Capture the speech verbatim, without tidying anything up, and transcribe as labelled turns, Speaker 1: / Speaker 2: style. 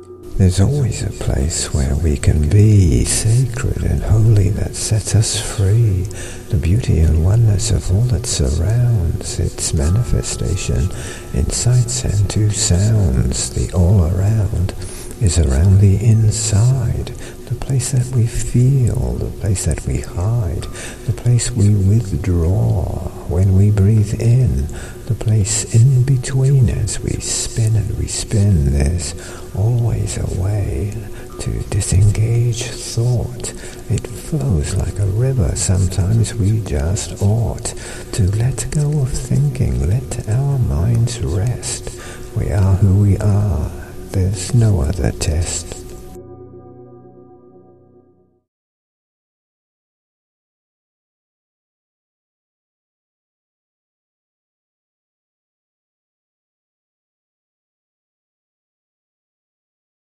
Speaker 1: There's always a place where we can be sacred and holy that sets us free. The beauty and oneness of all that surrounds its manifestation in sights and to sounds. The all around is around the inside, the place that we feel, the place that we hide, the place we withdraw when we breathe in, the place in between as we spin and we spin. There's always a way to disengage thought. It flows like a river. Sometimes we just ought to let go of thinking, let our minds rest. We are who we are. There's no other test.